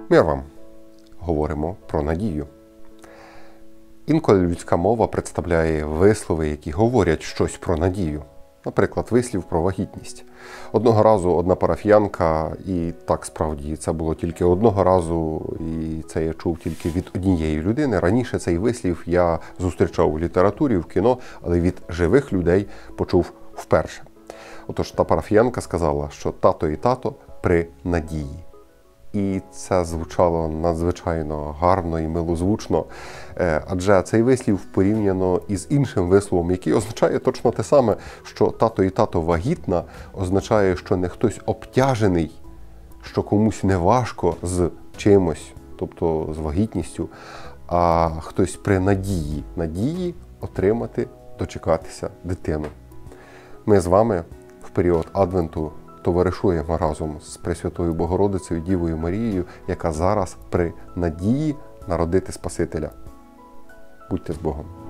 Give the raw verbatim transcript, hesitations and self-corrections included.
Мир вам! Говоримо про надію. Інколи людська мова представляє вислови, які говорять щось про надію. Наприклад, вислів про вагітність. Одного разу одна парафіянка, і так справді це було тільки одного разу, і це я чув тільки від однієї людини. Раніше цей вислів я зустрічав у літературі, в кіно, але від живих людей почув вперше. Отож, та парафіянка сказала, що тато і тато при надії. І це звучало надзвичайно гарно і милозвучно, адже цей вислів порівняно із іншим висловом, який означає точно те саме, що тато і тато вагітна, означає, що не хтось обтяжений, що комусь не важко з чимось, тобто з вагітністю, а хтось при надії, надії отримати, дочекатися дитину. Ми з вами в період Адвенту товаришуємо разом з Пресвятою Богородицею, Дівою Марією, яка зараз при надії народити Спасителя. Будьте з Богом!